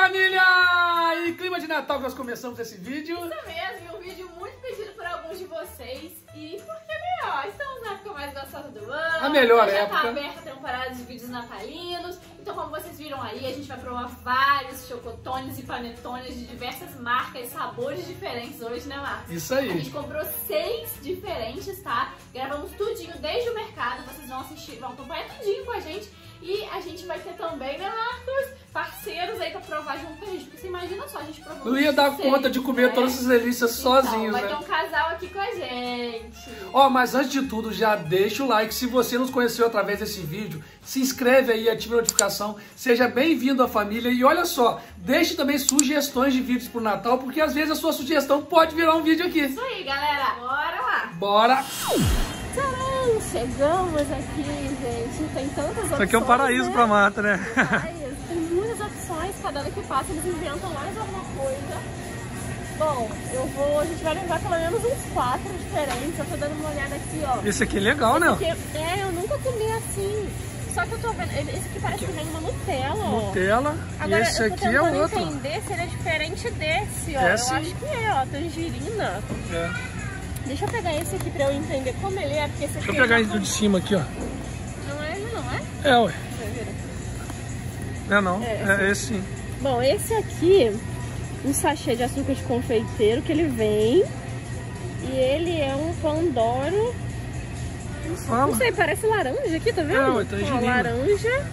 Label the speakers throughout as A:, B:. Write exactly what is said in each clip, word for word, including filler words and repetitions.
A: família! E clima de Natal que nós começamos esse vídeo.
B: Isso mesmo, e um vídeo muito pedido por alguns de vocês. E por que melhor? Estamos na época mais gostosa do ano.
A: A melhor
B: já
A: época.
B: Tá aberta a temporada de vídeos natalinos. Então, como vocês viram aí, a gente vai provar vários chocotones e panetones de diversas marcas e sabores diferentes hoje, né, Marcos?
A: Isso aí.
B: A gente comprou seis diferentes, tá? Gravamos tudinho desde o mercado. Vocês vão assistir, vão acompanhar tudinho com a gente. E a gente vai ter também, né, Marcos, parceiros aí pra provar junto com a gente. Porque você imagina só, a gente provou.
A: Não ia dar
B: seis,
A: conta de comer
B: né?
A: todas essas delícias
B: Então,
A: sozinhos,
B: vai
A: né?
B: ter um casal aqui com a gente.
A: Ó, mas antes de tudo, já deixa o like. Se você nos conheceu através desse vídeo, se inscreve aí, ativa a notificação. Seja bem-vindo à família. E olha só, deixe também sugestões de vídeos pro Natal, porque às vezes a sua sugestão pode virar um vídeo aqui.
B: Isso aí, galera. Bora lá.
A: Bora!
B: Tcharam! Chegamos aqui, gente. Tem tantas opções.
A: Isso aqui é um paraíso, né, pra Marta, né?
B: Paraíso. Tem muitas opções. Cada ano que passa, eles inventam mais alguma coisa. Bom, eu vou, a gente vai levar pelo menos uns quatro diferentes. Eu tô dando uma olhada aqui, ó.
A: Esse aqui é legal, né?
B: Porque, é, eu nunca comi assim. Só que eu tô vendo, esse aqui parece que vem uma Nutella, ó.
A: Nutella.
B: Agora,
A: e esse
B: eu tô
A: aqui é
B: tentando
A: outro.
B: entender se ele é diferente desse, ó.
A: É,
B: eu
A: sim.
B: acho que é, ó, tangerina.
A: É.
B: Deixa eu pegar esse aqui pra eu entender como ele é, porque esse aqui...
A: Deixa eu pegar
B: é
A: ele de cima aqui, ó.
B: Não é ele, não é?
A: É, ué.
B: Vai ver.
A: Não é não,
B: É,
A: é esse sim.
B: Bom, esse aqui, um sachê de açúcar de confeiteiro que ele vem. E ele é um Pandoro.
A: Fala.
B: Não sei, parece laranja aqui, tá vendo?
A: É, ué, tangerina.
B: Ó, laranja.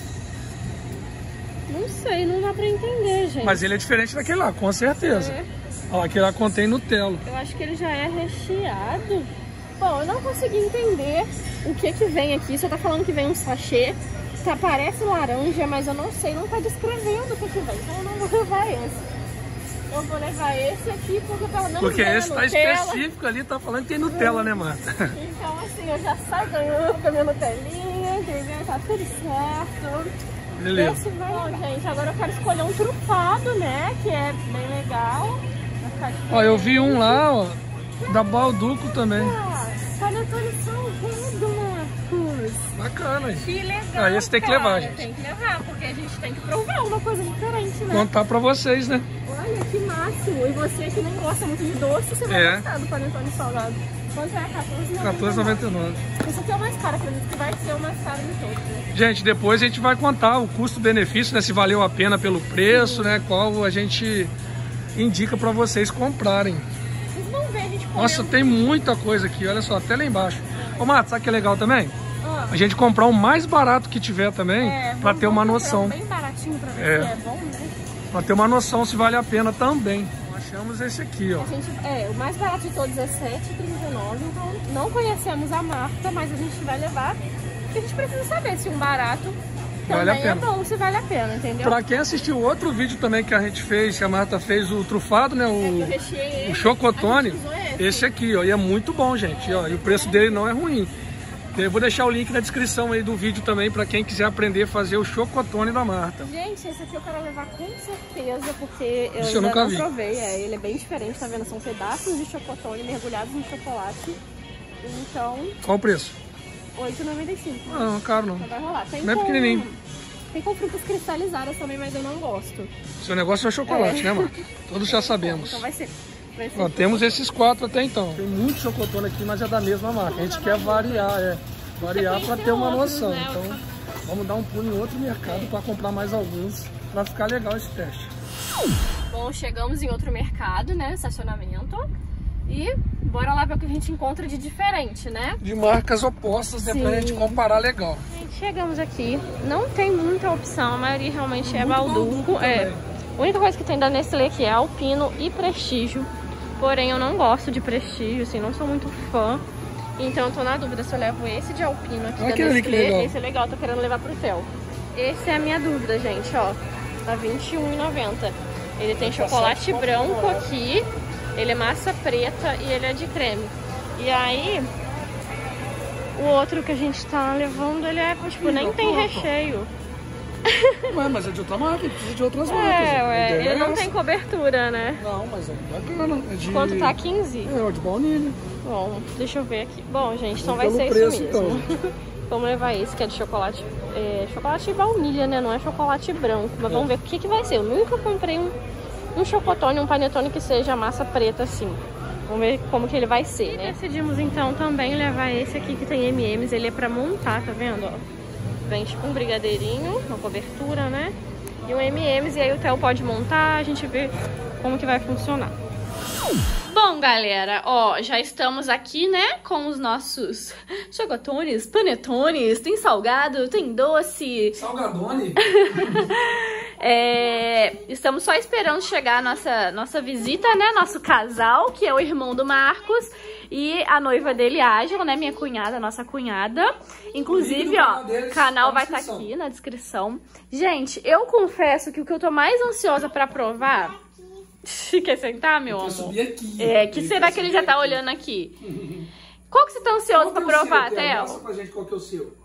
B: Não sei, não dá pra entender, gente.
A: Mas ele é diferente daquele lá, com certeza.
B: É.
A: Ó, aquele lá contém Nutella.
B: Eu acho que ele já é recheado. Bom, eu não consegui entender o que que vem aqui. Você tá falando que vem um sachê. Tá, parece laranja, mas eu não sei, não tá descrevendo o que que vem. Então eu não vou levar esse. Eu vou levar esse aqui porque pelo menos
A: Porque
B: vem a
A: esse tá
B: Nutella.
A: específico ali, tá falando que tem Nutella, né, Marta?
B: Então assim, eu já saio ganhando com a minha Nutelinha, entendeu? Tá tudo certo.
A: Beleza.
B: Esse vai... Bom, gente, agora eu quero escolher um trufado, né? Que é bem legal.
A: Ó, eu vi um lá, ó, da Balduco também.
B: Ah, panetone salgado, Marcos.
A: Bacana, hein?
B: Que legal.
A: Ah, esse tem que
B: cara.
A: levar, gente.
B: Tem que levar, porque a gente tem que provar uma coisa diferente, né?
A: Contar pra vocês, né?
B: Olha que máximo. E você que não gosta muito de doce, você vai
A: É.
B: gostar do panetone salgado. Quanto é? quatorze
A: quatorze
B: e
A: e noventa e nove.
B: Esse aqui é o mais caro, acredito que vai ser o mais caro de todos, né?
A: Gente, depois a gente vai contar o custo-benefício, né? Se valeu a pena pelo preço, né? Qual a gente indica pra vocês comprarem.
B: Vocês vão ver, a gente comendo.
A: Nossa, tem muita coisa aqui, olha só, até lá embaixo. Ô, Mato, sabe o que é legal também?
B: Ah,
A: A gente comprar o mais barato que tiver também,
B: é,
A: pra
B: vamos-
A: ter uma
B: vamos procurar
A: noção.
B: um bem baratinho pra ver
A: É.
B: se é bom, né?
A: Pra ter uma noção se vale a pena também. Achamos esse aqui, ó.
B: A gente, é, o mais barato de todos é sete reais e trinta e nove centavos, então não conhecemos a marca, mas a gente vai levar. Porque a gente precisa saber se um barato
A: Vale a
B: também é
A: pena.
B: bom, se vale a pena, entendeu?
A: Pra quem assistiu outro vídeo também que a gente fez, que a Marta fez o trufado, né?
B: É que eu
A: O,
B: recheei ele,
A: o chocotone.
B: a gente usou esse.
A: Esse aqui, ó. E é muito bom, gente. Ó, e o preço dele não é ruim. Eu vou deixar o link na descrição aí do vídeo também pra quem quiser aprender a fazer o chocotone da Marta.
B: Gente, esse aqui eu quero levar com certeza, porque eu
A: Esse eu
B: ainda
A: nunca
B: não
A: vi.
B: provei. É, ele é bem diferente, tá vendo? São pedaços de chocotone mergulhados em chocolate. Então,
A: Qual o preço?
B: oito reais e noventa e cinco centavos.
A: Ah, não, caro não.
B: Então vai rolar. Tem
A: Não é
B: com-
A: pequenininho.
B: Tem com frutas cristalizadas também, mas eu não gosto.
A: Seu negócio é chocolate,
B: É.
A: né, Marta? Todos já sabemos.
B: Então vai ser. Vai ser
A: Ó, temos esses quatro até então. Tem muito chocotone aqui, mas é da mesma marca. A gente quer variar, é. Variar para ter uma noção.
B: né?
A: Então, vamos dar um pulo em outro mercado para comprar mais alguns, para ficar legal esse teste.
B: Bom, chegamos em outro mercado, né? Estacionamento. E bora lá ver o que a gente encontra de diferente, né?
A: De marcas opostas, né,
B: Sim.
A: pra gente comparar legal.
B: Gente, chegamos aqui. Não tem muita opção, a maioria realmente é
A: Muito
B: Balduco.
A: Balduco
B: É.
A: também.
B: A única coisa que tem da Nestlé aqui é Alpino e Prestígio. Porém, eu não gosto de Prestígio, assim, não sou muito fã. Então eu tô na dúvida se eu levo esse de Alpino aqui
A: Olha
B: da
A: aquele ali que
B: Nestlé.
A: legal.
B: Esse é legal, tô querendo levar pro Theo. Esse é a minha dúvida, gente, ó. Tá vinte e um reais e noventa centavos. Ele tem chocolate branco aqui, ele é massa preta e ele é de creme. E aí, o outro que a gente tá levando, ele é, tipo, nem tem recheio.
A: Ué, mas é de outra marca, precisa de outras marcas.
B: É,
A: A
B: ué,
A: ideia
B: ele
A: é
B: não
A: essa.
B: tem cobertura, né?
A: Não, mas é bacana. É de...
B: Quanto tá? quinze?
A: É, ó, de baunilha.
B: Bom, deixa eu ver aqui. Bom, gente, então
A: Vamos
B: vai ser
A: pelo
B: isso
A: preço,
B: mesmo.
A: então.
B: Vamos levar esse que é de chocolate, é, chocolate baunilha, né? Não é chocolate branco. Mas vamos ver o que que vai ser. Eu nunca comprei um, um chocotone, um panetone que seja massa preta assim. Vamos ver como que ele vai ser, né? Decidimos então também levar esse aqui que tem M e M's. Ele é pra montar, tá vendo? Ó, vem tipo um brigadeirinho, uma cobertura, né? E um M e M's. E aí o Theo pode montar, a gente vê como que vai funcionar. Bom, galera, ó, já estamos aqui, né, com os nossos chocotones, panetones, tem salgado, tem doce.
A: Salgadone?
B: É, estamos só esperando chegar a nossa, nossa visita, né, nosso casal, que é o irmão do Marcos e a noiva dele, Ángela, né, minha cunhada, nossa cunhada. Inclusive, ó, o canal vai estar aqui na descrição. Gente, eu confesso que o que eu tô mais ansiosa pra provar... Quer sentar, meu amor?
A: Subir aqui.
B: É, que será que ele já tá olhando aqui? Qual que você tá ansioso pra provar, Theo?
A: Mostra pra gente qual que é o seu.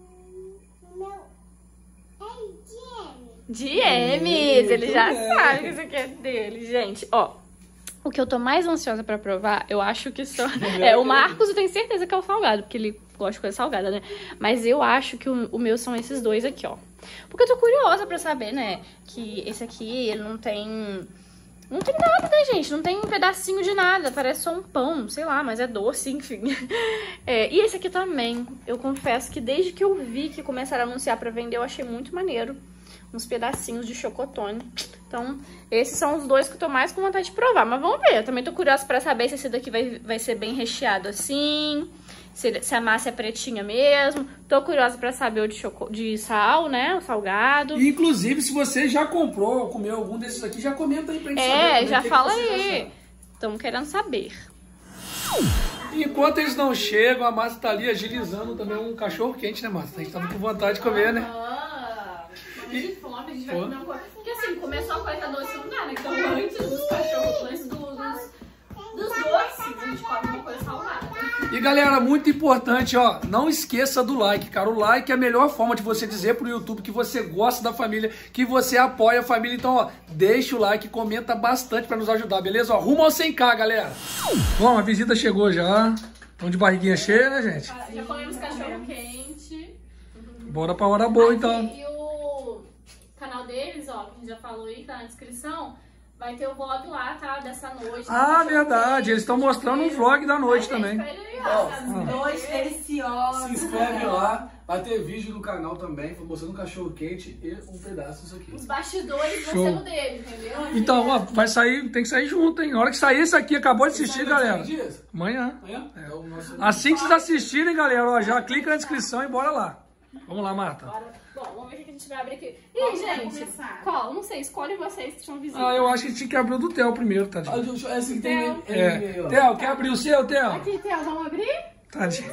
B: De M's, ele já sabe que isso aqui é dele, gente. Ó, o que eu tô mais ansiosa pra provar, eu acho que são... É, o Marcos eu tenho certeza que é o salgado, porque ele gosta de coisa salgada, né? Mas eu acho que o, o meu são esses dois aqui, ó. Porque eu tô curiosa pra saber, né, que esse aqui, ele não tem... Não tem nada, né, gente? Não tem um pedacinho de nada. Parece só um pão, sei lá, mas é doce, enfim. É, e esse aqui também. Eu confesso que desde que eu vi que começaram a anunciar pra vender, eu achei muito maneiro. Uns pedacinhos de chocotone. Então, esses são os dois que eu tô mais com vontade de provar. Mas vamos ver. Eu também tô curiosa pra saber se esse daqui vai, vai ser bem recheado assim. Se, se a massa é pretinha mesmo. Tô curiosa pra saber o de, choco, de sal, né? O salgado.
A: E, inclusive, se você já comprou ou comeu algum desses aqui, já comenta aí pra gente
B: é,
A: saber.
B: É, já fala aí. Estamos querendo saber.
A: Enquanto eles não chegam, a Márcia tá ali agilizando também um cachorro quente, né, Márcia? A gente tava com vontade de comer, né?
B: Ah, de fome, a gente vai comer uma coisa. Porque assim, comer só coisa doce não dá, né? Então antes dos cachorros, antes dos, dos, dos doces, a gente come uma coisa salgada.
A: E galera, muito importante, ó, não esqueça do like, cara. O like é a melhor forma de você dizer pro YouTube que você gosta da família, que você apoia a família. Então, ó, deixa o like, comenta bastante pra nos ajudar, beleza? Ó, rumo ao cem K, galera. Bom, a visita chegou já. Estamos de barriguinha cheia, né, gente?
B: Já comemos cachorro quente.
A: Bora pra hora boa, então.
B: E o canal deles, ó, que a gente já falou aí, tá na descrição. Vai ter o vlog lá, tá? Dessa noite.
A: Ah, verdade. Eles estão mostrando um vlog da noite também.
C: Dois deliciosos.
A: Se inscreve lá. Vai ter vídeo no canal também, mostrando um cachorro quente e um pedaço disso aqui.
B: Os bastidores vão ser no dele, entendeu?
A: Então, ó, vai sair, tem que sair junto, hein? Na hora que sair isso aqui, acabou de assistir, galera. Amanhã. Amanhã? É. Assim que vocês assistirem, galera, ó, já clica na descrição e bora lá. Vamos lá, Marta.
B: Bora. Bom, vamos ver o que a gente vai abrir aqui. Ih, gente, qual? Não sei, escolhe vocês que estão visíveis.
A: Ah, eu acho que a gente tinha que abrir o do Theo primeiro, tadinho.
C: Ah, esse que tem...
A: É. Theo, quer abrir o seu, Theo?
B: Aqui, Theo, vamos abrir?
A: Tadinho.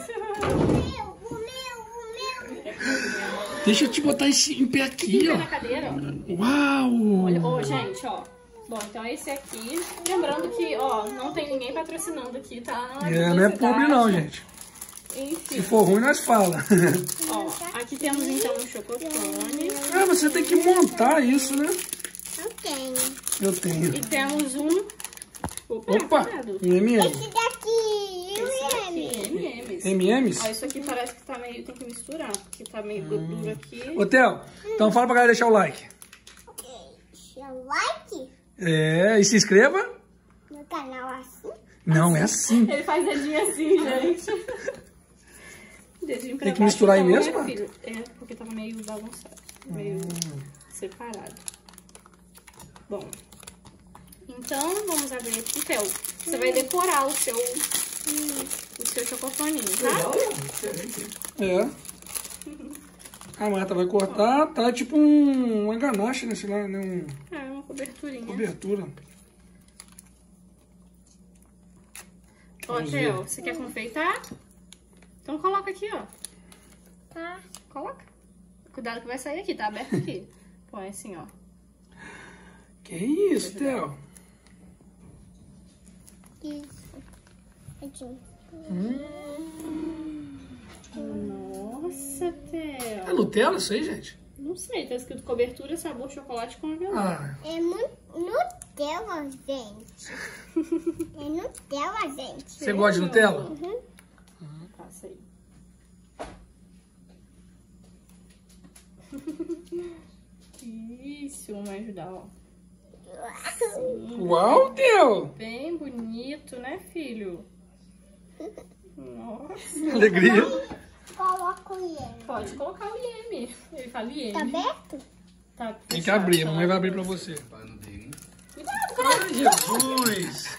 A: Deixa eu te botar em pé aqui,
B: Fica
A: ó.
B: na cadeira, ó.
A: Uau!
B: Olha, ó, gente, ó. Bom, então esse aqui. Lembrando que, ó, não tem ninguém patrocinando aqui, tá? Não é,
A: é não é publi não, gente.
B: Enfim.
A: Se for ruim, nós fala.
B: Ó, aqui temos então um chocotone.
A: Ah, você tem que montar isso, né?
C: Eu tenho.
A: Eu tenho.
B: E temos um... Opa!
A: Opa! M e M's.
C: Esse daqui.
B: Esse aqui, M e M's.
A: M e M's?
B: Ó, isso aqui parece que tá meio... Tem que misturar, porque tá meio gordura aqui.
A: Ô, Theo, então fala pra galera deixar o like.
C: Deixa o like
A: É, e se inscreva.
C: no canal assim.
A: Não, é assim.
B: Ele faz dedinho assim, gente. Dedinho pra
A: Tem que
B: baixo,
A: misturar aí
B: então,
A: mesmo,
B: né,
A: Marta?
B: filho? É, porque tava meio bagunçado. Meio
A: Hum.
B: separado. Bom. Então, vamos abrir aqui, Theo. Você vai decorar o seu, o seu chocotoninho, tá?
A: É. A Marta vai cortar, tá tipo um, uma ganache, né? Sei lá, né? Um,
B: É, uma coberturinha.
A: cobertura.
B: Ó, Theo, você quer confeitar? Então coloca aqui, ó.
C: Tá.
B: Coloca. Cuidado que vai sair aqui, tá aberto aqui. Põe assim, ó.
A: Que isso, Theo?
C: Isso. Aqui.
A: Hum.
B: Nossa, Theo.
A: É Nutella isso aí, gente?
B: Não sei, tá escrito cobertura, sabor, chocolate com avelã.
A: Ah,
C: É mu- Nutella, gente. É Nutella, gente.
A: você gosta de Nutella?
C: Uhum.
B: Passa aí. Isso, vamos ajudar, ó.
A: Uau, Theo!
B: Bem bonito, né, filho? Nossa.
A: Alegria.
C: Coloca o ieme.
B: Pode colocar o ieme. Ele fala ieme.
C: Tá aberto?
B: Tá
A: Tem que abrir, a mamãe vai abrir pra você. Ai, Jesus!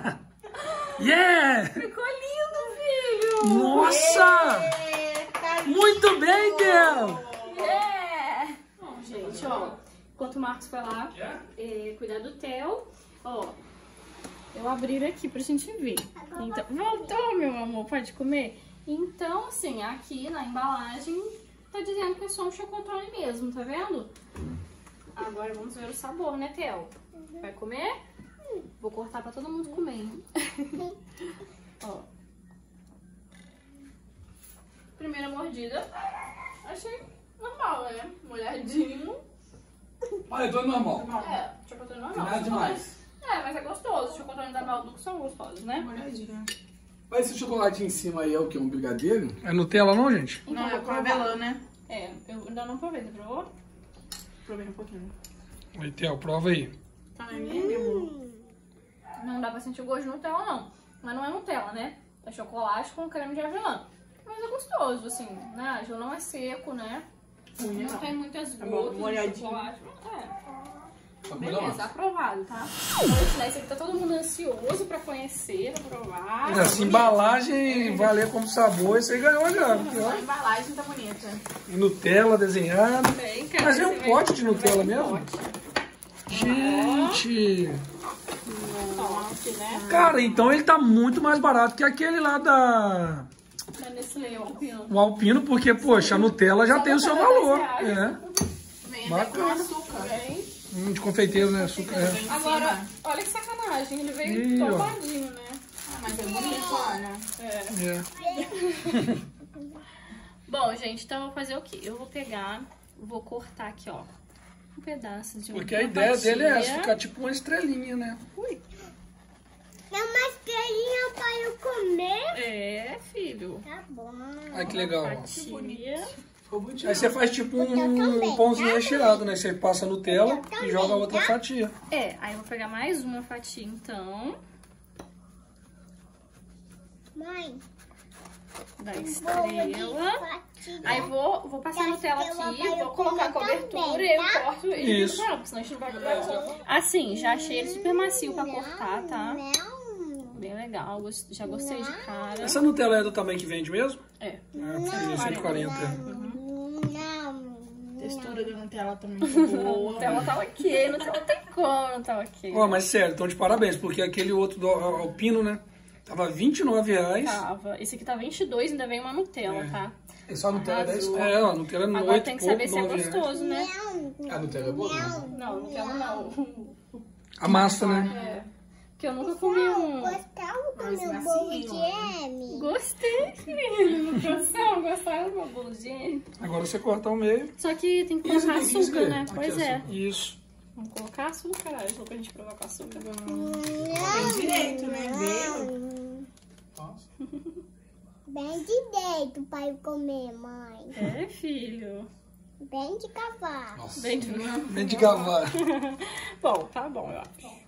A: Yeah!
B: Ficou lindo, filho!
A: Nossa! Muito bem, Theo!
B: Yeah! Bom, gente, ó. Enquanto o Marcos foi lá é, cuidar do Theo, ó. Eu abri aqui pra gente ver. Então, voltou, meu amor, pode comer? Então, assim, aqui na embalagem tá dizendo que é só um chocotone mesmo, tá vendo? Agora vamos ver o sabor, né, Theo? Vai comer? Vou cortar pra todo mundo comer, hein? Ó. Primeira mordida. Achei normal, né? Molhadinho.
A: Olha, é normal.
B: É, chocotone normal.
A: Nada demais.
B: É, mas é gostoso. Os chocotones da Balduco são gostosos, né?
D: Molhadinha.
E: Mas esse chocolate em cima aí é o que? Um brigadeiro?
A: É Nutella não, gente?
B: Então,
D: Não, é
B: vou
D: com
B: provar.
D: avelã, né?
B: É, eu ainda não provei, você provou?
D: Provei um pouquinho.
A: Aí, Theo, prova aí.
D: Tá na minha, meu.
B: Não dá pra sentir o gosto de Nutella, não. Mas não é Nutella, né? É chocolate com creme de avelã. Mas é gostoso, assim, né? Já não é seco, né?
D: Ruim,
B: Não
D: não.
B: tem muitas
D: Tá bom,
B: gotas de
D: molhadinho.
B: chocolate. É.
E: Só que
B: Beleza, aprovado, tá? Vou ensinar isso aqui, tá todo mundo ansioso pra conhecer, pra provar.
A: Essa embalagem valer como sabor, isso aí ganhou já.
D: A embalagem tá bonita.
A: E Nutella desenhada.
B: Bem, cara,
A: Mas é
B: você
A: um
B: vai-
A: pote de Nutella
B: vai um
A: mesmo?
B: pote.
A: Gente!
B: Pote, né?
A: Cara, então ele tá muito mais barato que aquele lá da...
B: Da Nestlé, ó, Pino.
A: o Alpino, porque, poxa, a Nutella já
B: Só
A: tem o seu
B: Nutella
A: valor.
B: dez reais.
A: É.
D: Vem
A: Bacana.
D: até com açúcar.
B: Bem.
A: Hum, de confeiteiro, né? Açúcar. É.
D: Vem em
B: Agora,
D: cima.
B: olha que sacanagem, ele veio
A: Ih, ó.
B: topadinho, né?
D: Ah, mas é bonito, olha.
B: É.
A: É.
B: Bom, gente, então eu vou fazer o quê? Eu vou pegar, vou cortar aqui, ó, um pedaço de
A: Porque
B: uma
A: a ideia
B: fatia.
A: dele é essa, ficar tipo uma estrelinha, né?
C: É uma estrelinha para eu comer.
B: É, filho.
C: Tá bom.
A: Ai, que legal. ó.
B: Fatia.
E: Ficou bonitinho.
A: Aí você faz tipo um,
C: também,
A: um pãozinho
C: tá?
A: recheado, né? Você passa a Nutella
C: Eu também,
A: e joga a outra
C: tá?
A: fatia.
B: É, aí eu vou pegar mais uma fatia, então,
C: Mãe,
B: da
C: bolo de
B: estrela.
C: fatia.
B: Aí vou, vou passar a
C: Da
B: Nutella
C: estrela
B: aqui,
C: vai eu
B: vou colocar a
C: comer
B: cobertura
C: também,
B: e eu
C: tá?
B: corto e
A: Isso.
B: não, porque senão a gente não vai comer. Assim, já achei ele super macio pra cortar, tá?
C: Não.
B: Bem legal, gost- já gostei de cara.
A: Essa Nutella é do tamanho que vende mesmo?
B: É.
A: É, cento e quarenta.
C: Não.
D: A textura da Nutella também ficou boa.
B: Nutella tá ok, Nutella tem como, não tá ok.
A: Ó, mas sério, então de parabéns, porque aquele outro do Alpino, né? Tava vinte e nove reais.
B: Tava. Esse aqui tá vinte e dois, ainda vem uma Nutella,
A: É.
B: tá?
E: É só a Nutella dez
B: Arrasou.
A: É, ó, Nutella no
B: Agora
A: oito
B: tem que
A: pouco,
B: saber se é
A: nove reais.
B: gostoso, né?
E: A Nutella é boa? Não.
B: Não, Nutella não.
A: A massa, né?
B: É. Porque eu nunca comi um.
C: Gostava do
D: Mais
C: meu bolo
D: macio,
C: de
D: ó.
C: M?
B: Gostei, filho. Gostava, gostava do meu bolo de M.
A: Agora você corta ao meio.
B: Só que tem que
E: Isso
B: colocar
E: tem que
B: açúcar,
E: escolher.
B: né?
E: Aqui,
B: Pois é.
A: Isso.
B: Vamos colocar açúcar, açúcar pra gente provar com açúcar.
D: Tem direito, né? Veio.
E: Nossa.
C: Bem direito para eu comer, mãe.
B: É, filho.
C: Bem de cavalo.
E: Nossa.
B: Bem de...
A: Bem de gavar.
B: Bom, tá bom, eu acho.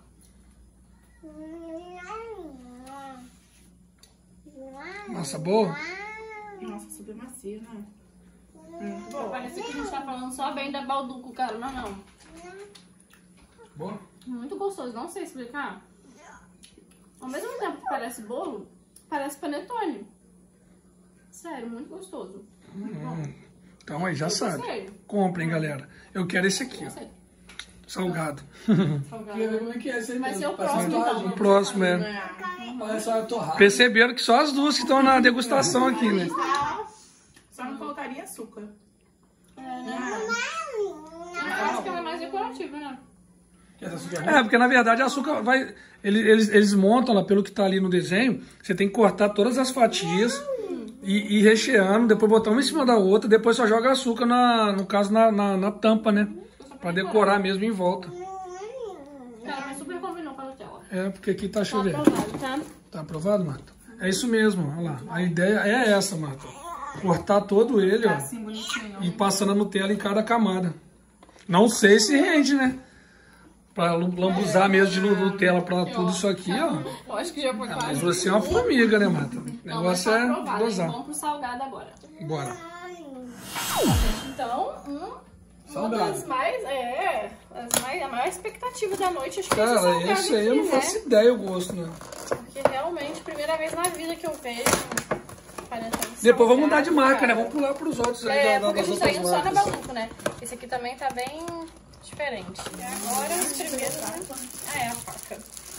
A: Massa boa?
D: Nossa, super macio, né?
B: Pô, parece que a gente tá falando só bem da Balduco, cara. Não, não.
E: Boa?
B: Muito gostoso, não sei explicar. Ao mesmo tempo que parece bolo, parece panetone. Sério, muito gostoso.
A: Então aí já
B: Eu
A: sabe.
B: gostei.
A: Comprem, galera. Eu quero esse aqui, ó.
B: Gostei.
A: Salgado.
E: Queria ver como é que é esse aí
B: Vai
E: mesmo.
B: ser o
E: Parece uma
B: próximo,
E: torradinha.
A: O próximo é.
D: É.
E: Parece uma torrada.
A: Perceberam que só as duas que estão na degustação aqui, né?
D: Só não colocaria açúcar.
B: Eu acho que ela é mais decorativa, né?
E: Que essa açúcar é
A: É, porque na verdade a açúcar vai. Eles, eles, eles montam lá, pelo que tá ali no desenho, você tem que cortar todas as fatias e ir recheando, depois botar uma em cima da outra, depois só joga açúcar, na, no caso, na, na, na tampa, né? Pra decorar mesmo em volta.
B: Cara, mas super combinou com a Nutella.
A: É, porque aqui tá
B: Tá
A: chovendo.
B: aprovado, tá?
A: Tá aprovado, Marta? É isso mesmo, olha lá. A ideia é essa, Marta. Cortar todo ele, ó.
D: Assim, bonitinho.
A: E passando a Nutella em cada camada. Não sei se rende, né? Pra lambuzar mesmo de Nutella pra tudo isso aqui, ó.
B: Eu acho que já foi
A: Mas
B: quase.
A: você é uma formiga, né, Marta? O negócio é dosar.
B: Vamos pro salgado agora.
A: Bora.
B: Então, um, uma
E: Salgado.
B: das mais, é, as mais, a maior expectativa da noite, acho que é esse
A: Cara,
B: salgado
A: esse aí eu
B: aqui,
A: não faço
B: né?
A: ideia o gosto, né?
B: Porque realmente, primeira vez na vida que eu vejo um panetone
A: Depois vamos mudar
B: salgado,
A: de marca,
B: cara.
A: né? Vamos pular pros outros aí,
B: É,
A: da,
B: porque a
A: das
B: gente tá
A: outras
B: indo só na
A: marcas.
B: Baluco, né? Esse aqui também tá bem diferente. E agora, os primeiros, né? Ah, é a faca.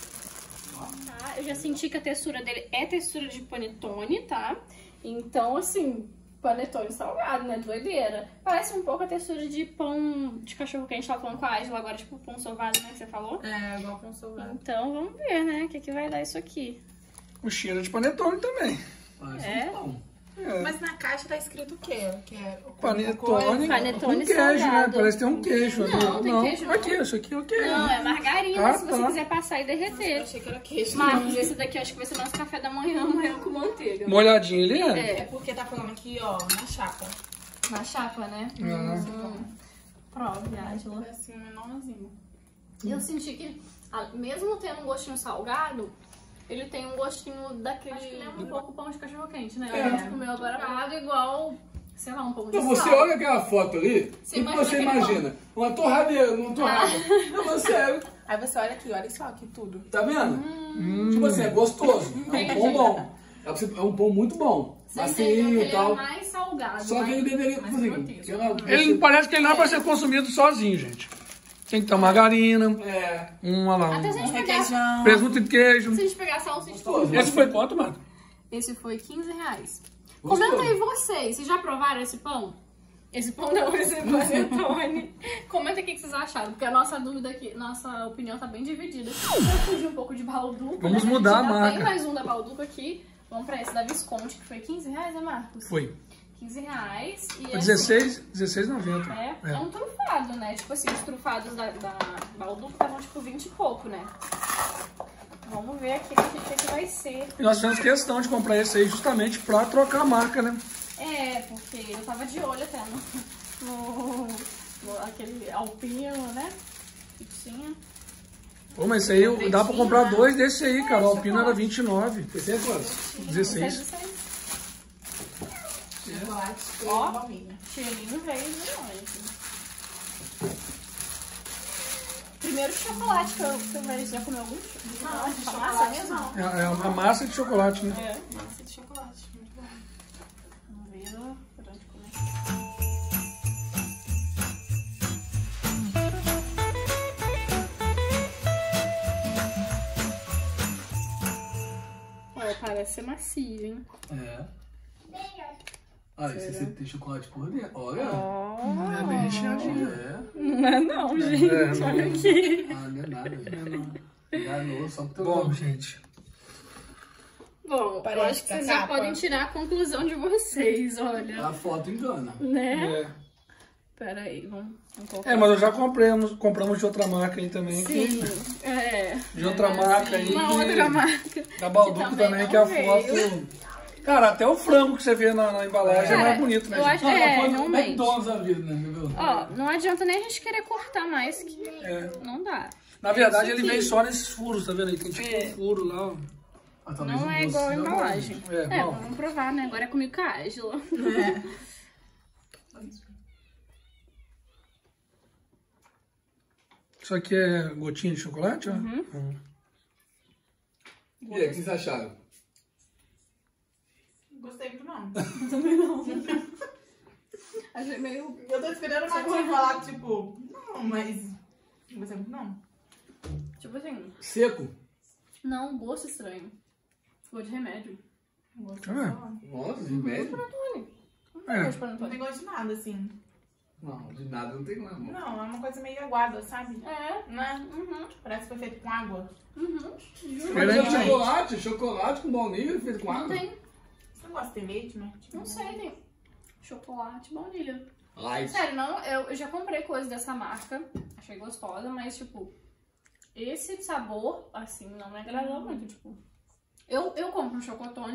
B: Tá, eu já senti que a textura dele é textura de panetone, tá? Então, assim, panetone salgado, né? Doideira. Parece um pouco a textura de pão de cachorro que a gente tava falando com a Ángela agora, tipo pão sovado, né? Que você falou.
D: É, igual com salgado.
B: Então, vamos ver, né? O que, que vai dar isso aqui.
A: O cheiro de panetone também.
E: Parece
B: É?
E: um pão.
A: É.
D: Mas na caixa tá escrito o quê? Que é
A: Panetone,
B: Panetone
A: com queijo, né?
B: salgado.
A: Parece que tem um queijo ali.
B: Não, tem queijo não.
A: Aqui, isso aqui é o queijo.
B: Não, é margarina,
A: Ah,
B: se você
A: tá.
B: quiser passar e
D: Eu
B: derreter.
D: achei que era queijo.
B: Marcos, esse daqui eu acho que vai ser nosso café da manhã, amanhã com manteiga.
A: Molhadinho ele é?
B: É,
D: É porque tá falando aqui, ó, na chapa.
B: na chapa, né?
A: Ah.
B: Hum. Prove, Ângela.
D: Assim, menorzinho.
B: Eu senti que, ah, mesmo tendo um gostinho salgado, ele tem um gostinho daquele... Acho que lembra um pouco o pão de cachorro-quente, né?
E: É.
B: A gente comeu agora água igual, sei lá, um pão de
E: Então você
B: sal.
E: olha aquela foto ali,
B: Você
E: o que
B: imagina
E: você
B: aquele
E: imagina? Uma torradeira, uma torrada. Não, mas sério,
D: Aí você olha aqui, olha só aqui tudo.
E: tá vendo? Tipo assim, é gostoso. É um pão bom. É pra você- é um pão muito bom.
B: Você entendeu que
E: Macio
B: ele
E: e tal.
B: é mais salgado.
E: Só que
B: mais-
E: ele deveria,
B: mais
E: assim,
B: proteína.
E: aquela-
A: Ele parece que ele não é pra ser consumido sozinho, gente. Tem que ter margarina,
E: É.
A: um, olha lá,
B: Até se a
A: um
B: gente pegar,
D: Requeijão.
A: presunto e queijo.
B: se a gente pegar salsicha...
A: Esse foi quanto, mano?
B: Esse foi quinze reais.
E: Gostoso.
B: Comenta aí vocês, vocês já provaram esse pão? Esse pão não, esse panetone. Comenta aqui o que vocês acharam, porque a nossa dúvida aqui, nossa opinião tá bem dividida. Eu fugi um pouco de Balduco.
A: Vamos
B: né?
A: mudar a
B: gente ainda
A: marca.
B: Tem mais um da Balduco aqui. Vamos pra esse da Visconti, que foi quinze reais, né, Marcos?
A: Foi.
B: quinze reais. E
A: Foi
B: assim,
A: dezesseis, dezesseis e noventa.
B: É, é
A: É.
B: um trufado, né? Tipo assim, os trufados da, da Balduco estavam tipo vinte e pouco, né? Vamos ver aqui o que, que, que vai ser.
A: E nós fizemos questão de comprar esse aí justamente pra trocar a marca, né?
B: É, porque eu tava de olho até no, no, no aquele alpino, né? Que tinha.
A: Pô, mas esse aí dá pra comprar dois desse aí, cara. O Alpino era
B: chocolate.
A: vinte e nove.
E: Esse é quanto?
A: dezesseis.
B: dezesseis.
D: Chocolate,
B: Ó.
D: ó. Baunilha.
B: Cheirinho veio de longe. Primeiro chocolate que eu, que eu vejo. Já comeu algum? De chocolate?
D: de
B: Com
D: chocolate
B: massa mesmo?
D: não.
A: É é uma massa de chocolate, né?
B: É.
D: Massa de chocolate, muito bom.
B: Vamos ver por onde começar. Olha, parece ser macio, hein?
E: É. Ah, esse, esse tem chocolate por dentro. Olha.
A: É bem recheadinho.
E: É.
B: Não é não, gente.
A: É, não.
B: Olha aqui.
E: Ah, não é nada. Enganou, só porque eu
A: Bom, gente.
B: Bom, eu
D: Parece
B: acho que
D: a
B: vocês já
D: capa.
B: podem tirar a conclusão de vocês, olha.
E: A foto engana.
B: Né?
A: É.
B: Pera aí, vamos, vamos colocar.
A: É, mas eu já compramos, compramos de outra marca aí também. que-
B: Sim, é.
A: De outra marca aí.
B: Uma
A: que-
B: outra marca.
A: Da Balduco
B: que
A: também,
B: não
A: que a
B: veio.
A: foto... Cara, até o frango que você vê na, na embalagem é
B: Cara,
A: mais bonito, né,
B: eu
A: gente?
B: acho-
E: Não,
B: É,
E: ela foi no
B: realmente.
E: McDonald's da vida, né? Viu?
B: Ó, não adianta nem a gente querer cortar mais, que
A: É.
B: não dá.
A: Na verdade,
B: Isso
A: ele
B: aqui.
A: vem só nesses furos, tá vendo aí? Tem tipo
B: É.
A: um furo lá, ó.
E: Ah, talvez
B: Não
E: o
B: é
E: gosto
B: igual a
E: seja bom.
B: embalagem.
A: É,
B: É,
A: não.
B: vamos provar, né? Agora é comigo com a Ângela.
A: Isso aqui é gotinha de chocolate, ó.
B: Uhum.
A: Hum.
E: E aí, o que vocês acharam?
D: Não gostei muito, não.
B: Achei meio...
D: Eu tô esperando uma tia falar, tipo, não, mas. Não gostei muito, não.
B: Tipo assim,
E: Seco?
B: não, gosto estranho. Gosto de remédio.
D: Não gosto
A: Ah, é?
D: só.
E: Nossa, de médio?
B: Panetone. Não
A: É.
B: gosto de
D: Não tem
B: panetone.
D: gosto de nada, assim.
E: Não, de nada não tem não.
D: Não, é uma coisa meio aguada, sabe?
B: É.
D: Né?
B: Uhum.
D: Parece que foi feito com água.
B: Uhum. Juro.
E: Mas é
A: Diferente.
E: chocolate, chocolate com baunilha feito com
B: Não
E: água.
B: tem.
D: Você não gosta de leite, né? Tipo,
B: Não sei, tem chocolate, baunilha.
E: Light.
B: Sério, não, eu, eu já comprei coisa dessa marca, achei gostosa, mas, tipo, esse sabor, assim, não me agradou muito, tipo... Eu, eu compro um chocotone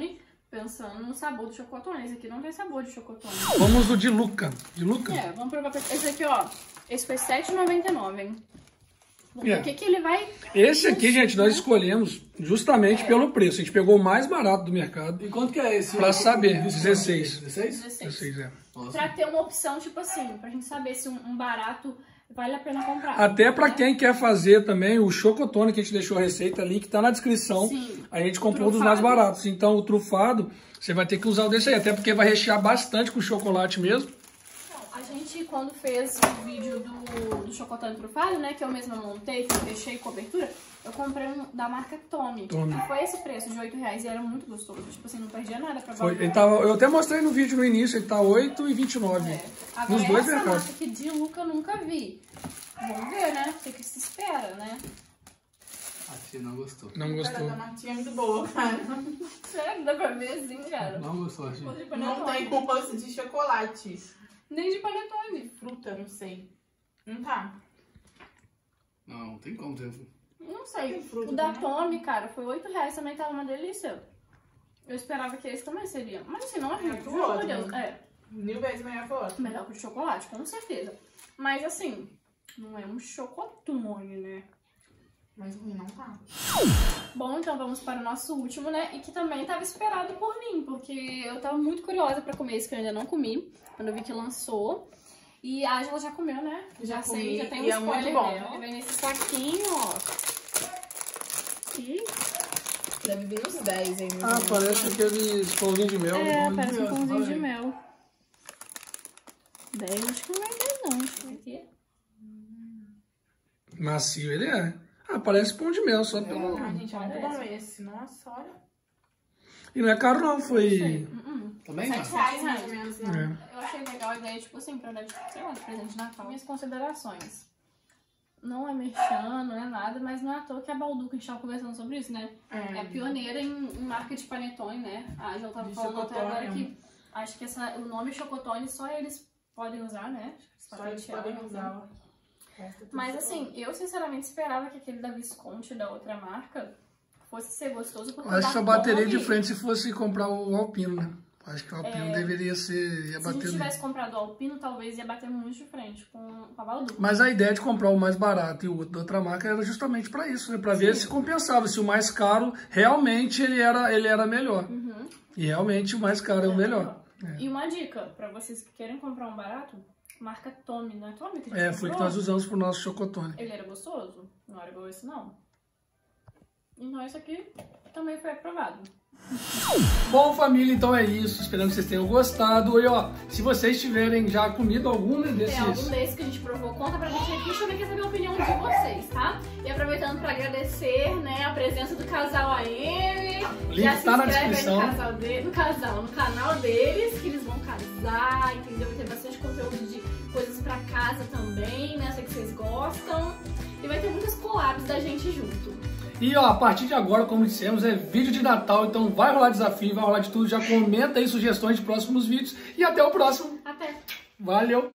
B: pensando no sabor do chocotone. Esse aqui não tem sabor de chocotone.
A: Vamos do de Luca. De Luca?
B: É, vamos provar. Esse aqui, ó. Esse foi sete reais e noventa e nove centavos, hein? Vamos
A: É.
B: ver o que que ele vai...
A: Esse aqui, gente, nós escolhemos justamente
B: É.
A: pelo preço. A gente pegou o mais barato do mercado.
E: E quanto que é esse?
A: Pra saber, dezesseis.
E: dezesseis?
B: dezesseis.
A: dezesseis, é.
E: Nossa.
B: Pra ter uma opção, tipo assim, pra gente saber se um, um barato vale a pena comprar.
A: Até pra
B: né?
A: quem quer fazer também o chocotone, que a gente deixou a receita, link tá na descrição.
B: Sim.
A: A gente comprou um dos mais
B: Trufado.
A: baratos. Então o trufado, você vai ter que usar o desse aí. Até porque vai rechear bastante com chocolate mesmo.
B: Então, a gente, quando fez o vídeo do, do chocotone trufado, né, que eu mesma montei, fiz recheio e cobertura, eu comprei um da marca Tommy.
A: Tommy.
B: E foi esse preço de oito reais e era muito gostoso. Tipo assim, não perdia nada pra
A: Foi,
B: bater.
A: ele tava, eu até mostrei no vídeo no início, ele tá oito reais e vinte e nove centavos.
B: É. Agora,
A: Nos dois
B: essa
A: mercados.
B: marca aqui de Luca eu nunca vi. Vamos ver, né? O que que se espera, né?
E: A tia não gostou.
A: Não
D: Cara,
A: gostou.
D: da Martinha é muito boa, cara.
B: Sério, dá pra ver assim, cara?
E: Não gostou, a tia.
B: Ou de
D: Não
B: panetone.
D: tem culpa de chocolate.
B: Nem de panetone.
D: Fruta, não sei. Não tá.
E: Não, não tem como ter.
B: Não sei.
D: Tem fruta
B: O da
D: também?
B: Tommy, cara, foi oito reais, também tava uma delícia. Eu esperava que esse também seria. Mas assim, não é ruim,
D: É
B: pelo
D: pro
B: amor de
D: outro,
B: Deus. É,
D: Mil vezes melhor que o outro.
B: melhor que o chocolate, com certeza. Mas assim, não é um chocotone, né?
D: Mas ruim não tá.
B: Bom, então vamos para o nosso último, né? E que também estava esperado por mim, porque eu tava muito curiosa pra comer esse que eu ainda não comi, quando eu vi que lançou. E a Angela já comeu, né?
D: Já
B: Já sei,
D: comi,
B: já tem um
D: e é muito
B: spoiler
D: bom.
B: dela. Ele vem nesse saquinho, ó. E...
D: Deve vir uns dez, hein?
A: Ah, parece aqueles pãozinhos de mel.
B: É,
A: Bom,
B: parece um
E: Deus,
B: pãozinho de
E: olha aí.
B: mel. dez, acho que não é dez não, acho que vai ter.
A: Macio ele é. Ah, parece pão de mel, só pelo...
D: Ah, gente, é muito
B: Parece.
D: bom esse. Nossa, olha.
A: E não é caro não, foi...
B: Hum,
E: Também
D: Sete
E: não?
D: reais, mais ou menos, né?
A: É.
B: Eu achei legal a ideia, tipo assim, pra dar, tipo, sei lá, de presente de Natal. Minhas considerações. Não é merchan, não é nada, mas não é à toa que a Balduca, a gente tava conversando sobre isso, né? É pioneira em, em marca de panetone, né? A Angela tava
D: De
B: falando até
D: chocotone.
B: agora que acho que essa, o nome chocotone só eles podem usar, né?
D: Só eles podem usar. o resto tudo
B: Mas
D: chocolate.
B: assim, eu sinceramente esperava que aquele da Visconti, da outra marca, fosse ser gostoso. Porque
A: Acho que só
B: o
A: bateria de
B: Tommy,
A: frente se fosse comprar o Alpino, né? Acho que o Alpino deveria ser... Ia
B: Se a
A: bater
B: gente
A: nele.
B: tivesse comprado o Alpino, talvez ia bater muito de frente com, com a Balduca.
A: Mas a ideia de comprar o mais barato e o outro da outra marca era justamente para isso, né? Para ver se compensava, se o mais caro realmente ele era, ele era melhor.
B: Uhum.
A: E realmente o mais caro é o melhor.
B: E uma dica, pra vocês que querem comprar um barato, marca Tommy, não é Tommy que a gente
A: É, foi que
B: comprou?
A: nós usamos pro nosso chocotone.
B: Ele era gostoso? Não era igual esse, não. Então esse aqui também foi aprovado.
A: Bom, família, então é isso. Esperamos que vocês tenham gostado. E ó, se vocês tiverem já comido algum né,
B: Tem algum
A: desses...
B: desses que a gente provou, conta pra gente aqui. Deixa eu ver, quer saber a opinião de vocês, tá? E aproveitando pra agradecer, né, a presença do casal A M.
A: O link
B: Já se
A: tá na
B: inscreve aí
A: descrição.
B: no casal, de, no casal, no canal deles, que eles vão casar, entendeu? Vai ter bastante conteúdo de coisas pra casa também, né? Sei que vocês gostam. E vai ter muitas collabs da gente junto.
A: E ó, a partir de agora, como dissemos, é vídeo de Natal, então vai rolar desafio, vai rolar de tudo. Já comenta aí sugestões de próximos vídeos. E até o próximo.
B: Até!
A: Valeu!